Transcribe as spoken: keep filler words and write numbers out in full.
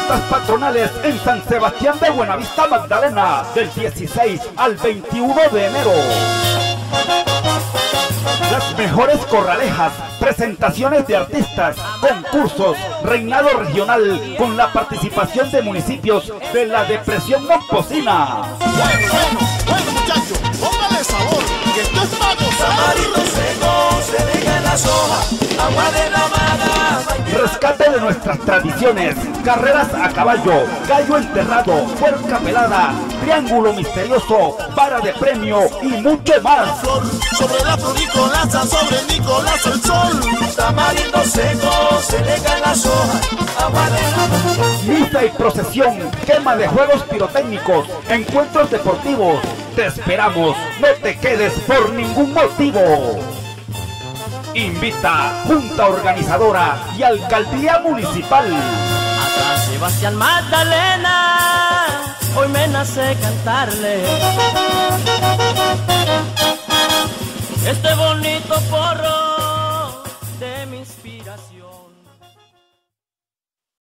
fiestas patronales en San Sebastián de Buenavista, Magdalena, del dieciséis al veintiuno de enero. Las mejores corralejas, presentaciones de artistas, concursos, reinado regional con la participación de municipios de la depresión Momposina. Bueno, bueno, bueno muchachos, póngale sabor, que esto es para gozar. Tamarito seco, se deja en las hojas, agua de la mala. Rescate de nuestras tradiciones, carreras a caballo, gallo enterrado, puerca pelada, triángulo misterioso, vara de premio y mucho más. Flor, sobre la flor Nicolasa, sobre Nicolás el sol. Tamarindo seco, se deja en las hojas, agua de la mala. Misa y procesión, quema de juegos pirotécnicos, encuentros deportivos. Te esperamos, no te quedes por ningún motivo. Invita Junta Organizadora y Alcaldía Municipal. A San Sebastián Magdalena, hoy me nace cantarle.